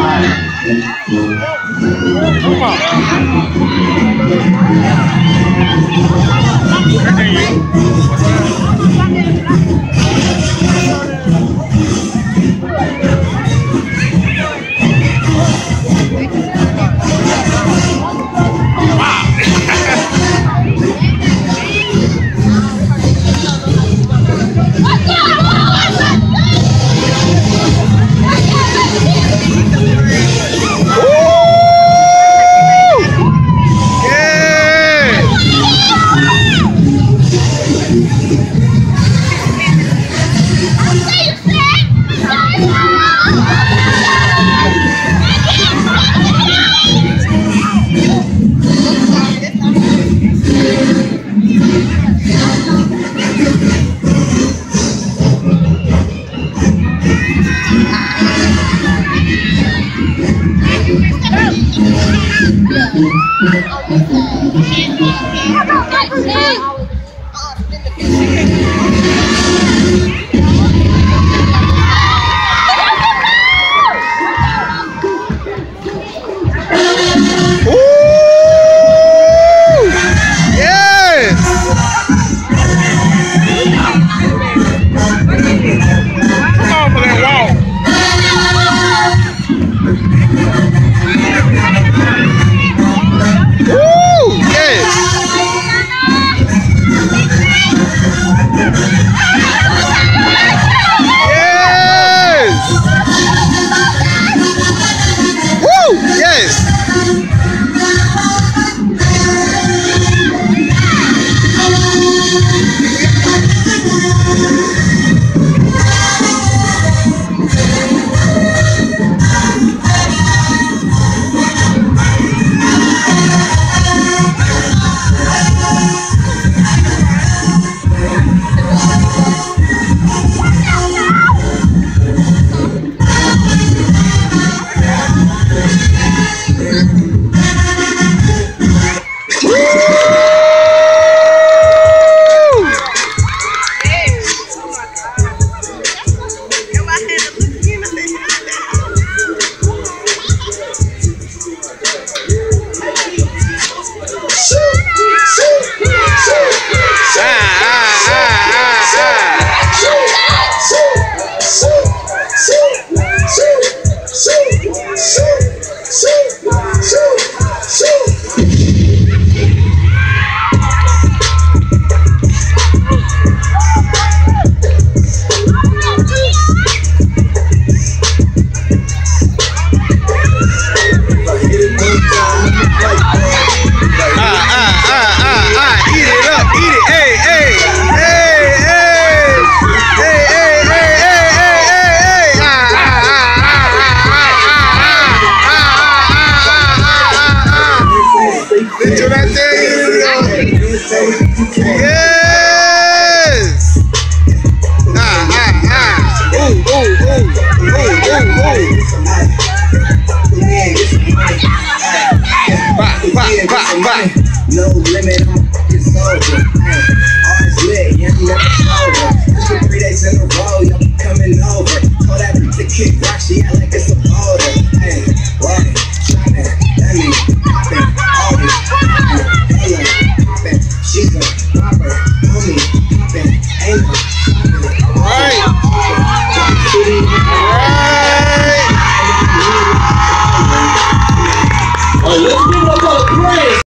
Yes! No limit on fucking soldier. Always lit, young never sober. It's been 3 days in a row, y'all be coming over. Told that bitch to kick rock, she act like it's a boulder. Hey, walking, shopping, that means popping, all this, popping, popping. She's a rapper, homie, popping, ain't no stopping. Alright. Alright. Let's give it up for the praise.